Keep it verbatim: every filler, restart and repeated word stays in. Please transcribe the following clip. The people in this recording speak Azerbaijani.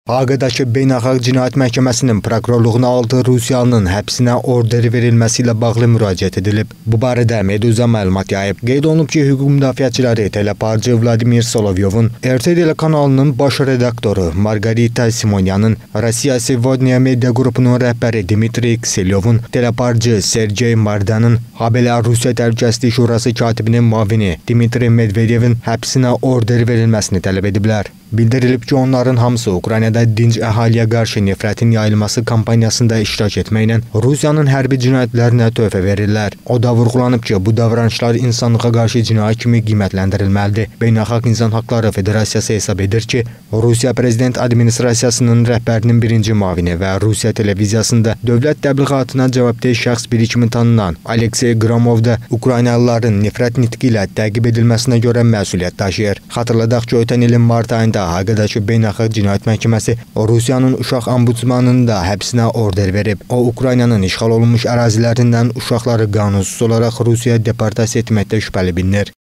Haqadakı Beynəlxalq Cinayət Məhkəməsinin prokurorluğuna aldığı Rusiyanın həbsinə orderi verilməsi ilə bağlı müraciət edilib. Bu barədə Meduza məlumat yayıb. Qeyd olunub ki, hüquq müdafiəçiləri teleparcı Vladimir Solovyovun, R T telekanalının baş redaktoru Margarita Simonyanın, Rusiya Sevodnya media qrupunun rəhbəri Dmitri Kselyovun, teleparcı Sergey Mardanın, habelə Rusiya Təhlükəsizlik Şurası katibinin mavini Dmitri Medvedevin həbsinə order verilməsini tələb ediblər. Bildirilib ki, onların hamısı Ukraynada dinc əhaliyə qarşı nifrətin yayılması kampaniyasında iştirak etməklə Rusiyanın hərbi cinayətlərinə töhfə verirlər. O da vurğulanıb ki, bu davranışlar insanlığa qarşı cinayət kimi qiymətləndirilməlidir. Beynəlxalq İnsan Haqları Federasiyası hesab edir ki, Rusiya Prezident Administrasiyasının rəhbərinin birinci mavini və Rusiya televiziyasında dövlət təbliğatına cavabdeh şəxs biri kimi tanınan Aleksey Qramov da Ukraynalıların nifrət nitqi ilə təqib edilməsinə görə məsuliyyət daşıyır. Xatırladaq ki, ötən ilin mart ayında Haqadakı Beynəlxalq Cinayət Məhkəməsi Rusiyanın uşaq ombudsmanının da həbsinə order verib. O, Ukraynanın işğal olunmuş ərazilərindən uşaqları qanunsuz olaraq Rusiyaya deportasiya etməkdə şübhəli bilinir.